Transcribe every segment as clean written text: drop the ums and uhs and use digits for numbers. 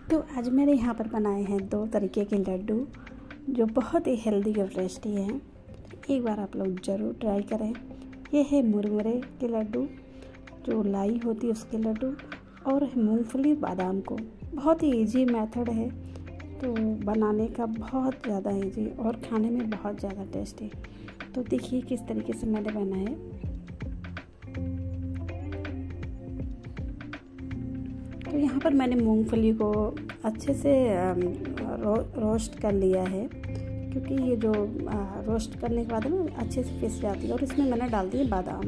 तो आज मैंने यहाँ पर बनाए हैं 2 तरीके के लड्डू जो बहुत ही हेल्दी और टेस्टी हैं। एक बार आप लोग ज़रूर ट्राई करें। ये है मुरमुरे के लड्डू, जो लाई होती है उसके लड्डू, और मूंगफली बादाम को। बहुत ही इजी मेथड है, तो बनाने का बहुत ज़्यादा इजी और खाने में बहुत ज़्यादा टेस्टी। तो देखिए किस तरीके से मैंने बनाए। तो यहाँ पर मैंने मूंगफली को अच्छे से रोस्ट कर लिया है, क्योंकि ये जो रोस्ट करने के बाद ना अच्छे से पिस जाती है। और इसमें मैंने डाल दिए बादाम।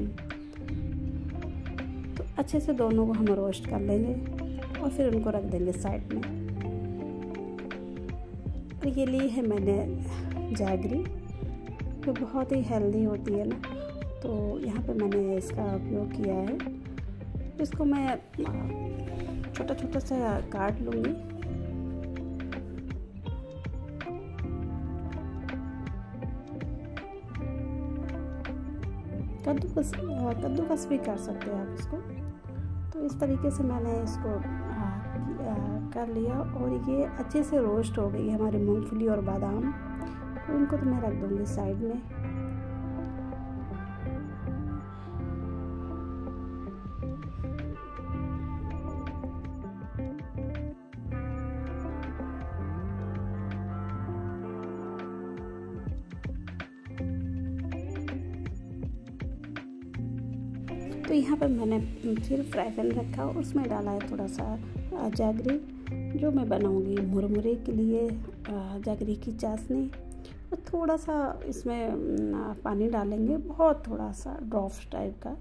तो अच्छे से दोनों को हम रोस्ट कर लेंगे और फिर उनको रख देंगे साइड में। और ये ली है मैंने जैगरी, जो बहुत ही हेल्दी होती है ना, तो यहाँ पे मैंने इसका उपयोग किया है। इसको मैं छोटा छोटा सा काट लूँगी। कद्दूकस भी कर सकते हैं आप इसको। तो इस तरीके से मैंने इसको कर लिया और ये अच्छे से रोस्ट हो गई है हमारी मूंगफली और बादाम। तो इनको तो मैं रख दूँगी साइड में। तो यहाँ पर मैंने फिर फ्राई पैन रखा और उसमें डाला है थोड़ा सा जैगरी, जो मैं बनाऊँगी मुरमुरे के लिए। जैगरी की चाशनी और थोड़ा सा इसमें पानी डालेंगे, बहुत थोड़ा सा ड्रॉप्स टाइप का,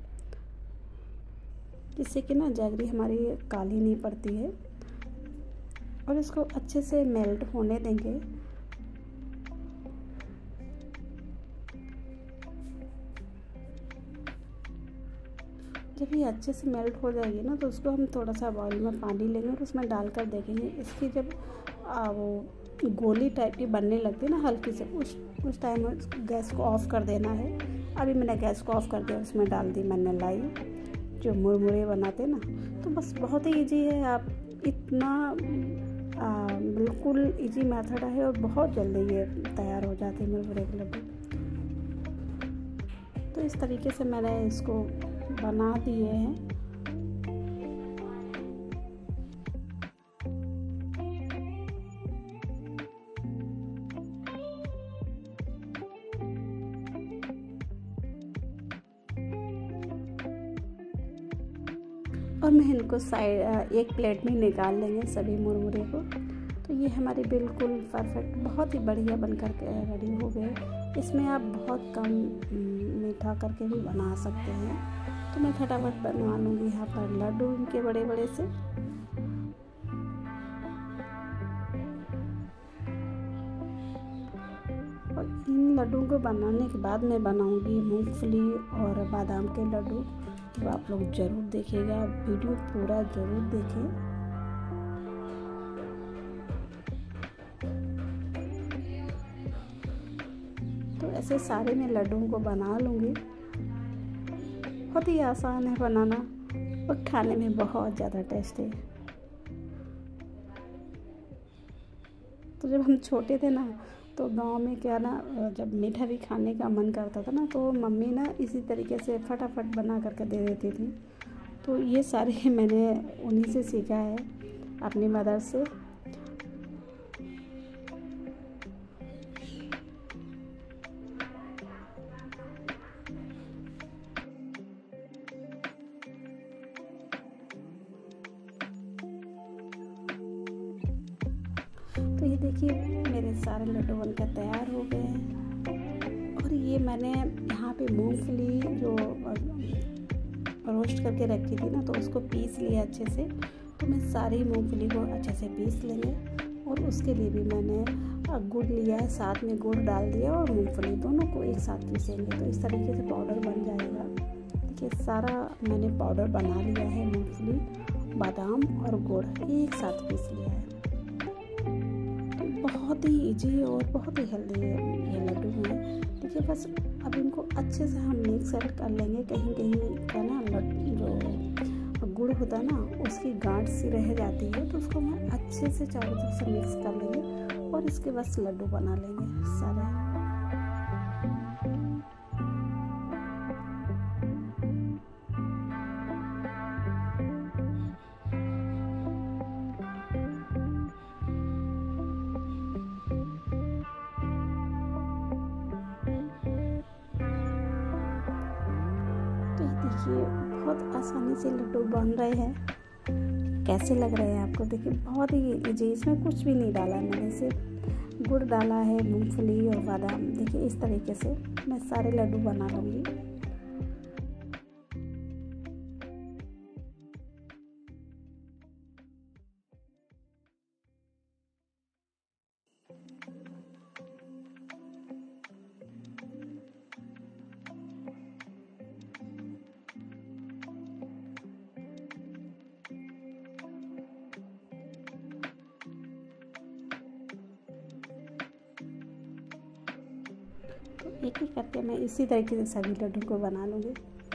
जिससे कि ना जैगरी हमारी काली नहीं पड़ती है। और इसको अच्छे से मेल्ट होने देंगे। जब ये अच्छे से मेल्ट हो जाएगी ना, तो उसको हम थोड़ा सा बाउल में पानी लेंगे और उसमें डालकर देखेंगे। इसकी जब वो गोली टाइप की बनने लगती है ना हल्की से, उस टाइम गैस को ऑफ़ कर देना है। अभी मैंने गैस को ऑफ़ कर दिया, उसमें डाल दी मैंने लाई, जो मुरमुरे बनाते ना। तो बस बहुत ही ईजी है। आप इतना बिल्कुल ईजी मेथड है और बहुत जल्दी ये तैयार हो जाते हैं मुरमुरे के लड्डू। तो इस तरीके से मैंने इसको बना दिए हैं। और मैं इनको साइड एक प्लेट में निकाल लेंगे सभी मुरमुरे को। तो ये हमारे बिल्कुल परफेक्ट, बहुत ही बढ़िया बनकर के रेडी हो गए। इसमें आप बहुत कम मीठा करके भी बना सकते हैं। तो मैं फटाफट बना लूँगी यहाँ पर लड्डू इनके बड़े बड़े से। और इन लड्डुओं को बनाने के बाद मैं बनाऊँगी मूंगफली और बादाम के लड्डू। तो आप लोग ज़रूर देखिएगा, वीडियो पूरा ज़रूर देखें। तो ऐसे सारे मैं लड्डुओं को बना लूँगी। बहुत ही आसान है बनाना और खाने में बहुत ज़्यादा टेस्टी है। तो जब हम छोटे थे ना, तो गांव में क्या ना, जब मीठा भी खाने का मन करता था ना, तो मम्मी ना इसी तरीके से फटाफट बना करके दे देती थी। तो ये सारे मैंने उन्हीं से सीखा है, अपनी मदर से। तो ये देखिए मेरे सारे लड्डू बनकर तैयार हो गए हैं। और ये मैंने यहाँ पे मूंगफली जो रोस्ट करके रखी थी ना, तो उसको पीस लिया अच्छे से। तो मैं सारी मूंगफली को अच्छे से पीस लेंगे। और उसके लिए भी मैंने गुड़ लिया है, साथ में गुड़ डाल दिया और मूंगफली दोनों को एक साथ पीसेंगे। तो इस तरीके से पाउडर बन जाएगा। देखिए सारा मैंने पाउडर बना लिया है, मूंगफली, बादाम और गुड़ एक साथ पीस लिया है। बहुत ही इजी और बहुत ही हेल्दी ये लड्डू हैं। देखिए बस अब इनको अच्छे से हम मिक्स कर लेंगे। कहीं कहीं का ना जो गुड़ होता है ना, उसकी गांठ सी रह जाती है, तो उसको हम अच्छे से चारों तरफ से मिक्स कर लेंगे और इसके बस लड्डू बना लेंगे सारे। देखिए बहुत आसानी से लड्डू बन रहे हैं। कैसे लग रहे हैं आपको? देखिए बहुत ही इजी, इसमें कुछ भी नहीं डाला मैंने, सिर्फ गुड़ डाला है, मूंगफली और बादाम। देखिए इस तरीके से मैं सारे लड्डू बना लूँगी। एक एक करके मैं इसी तरीके से सभी लड्डू को बना लूँगी।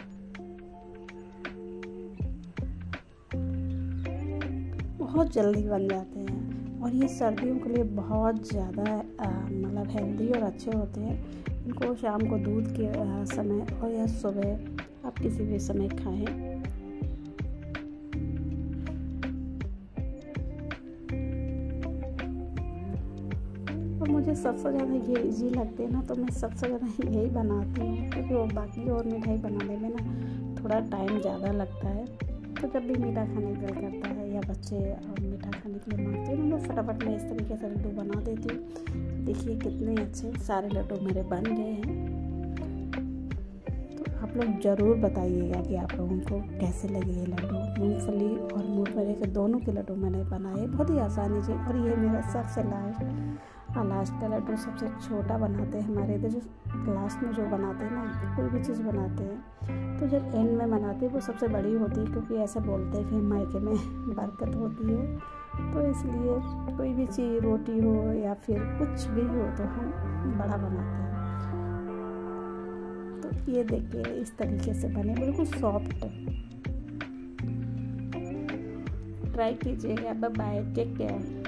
बहुत जल्दी बन जाते हैं और ये सर्दियों के लिए बहुत ज़्यादा मतलब हेल्दी और अच्छे होते हैं। इनको शाम को दूध के समय और या सुबह आप किसी भी समय खाएं। और मुझे सबसे ज़्यादा ये इजी लगते हैं ना, तो मैं सबसे ज़्यादा यही बनाती हूँ, क्योंकि वो बाकी और मिठाई बनाने में ना थोड़ा टाइम ज़्यादा लगता है। तो जब भी मीठा खाने का दिल करता है या बच्चे मीठा खाने के लिए मांगते हैं, तो फटाफट मैं इस तरीके से लड्डू बना देती हूँ। देखिए कितने अच्छे सारे लड्डू मेरे बन गए हैं। तो आप लोग ज़रूर बताइएगा कि आप लोगों को कैसे लगे ये लड्डू। मूँगफली और मूँगफली के दोनों के लड्डू मैंने बनाए बहुत ही आसानी से। और ये मेरा सबसे लास्ट का लड्डू सबसे छोटा बनाते हैं हमारे इधर, जो लास्ट में जो बनाते हैं ना, कोई भी चीज़ बनाते हैं तो जब एंड में बनाते हैं वो सबसे बड़ी होती है, क्योंकि ऐसा बोलते हैं कि मायके में बरकत होती है। तो इसलिए कोई भी चीज़, रोटी हो या फिर कुछ भी हो, तो हम बड़ा बनाते हैं। तो ये देखिए इस तरीके से बने, बिल्कुल सॉफ्ट। ट्राई कीजिएगा। Bye bye, take care.